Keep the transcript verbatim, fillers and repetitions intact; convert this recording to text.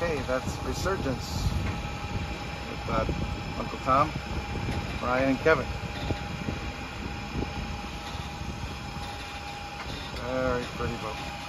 Okay, that's Resurgence with uh, Uncle Tom, Ryan, and Kevin. Very pretty boat.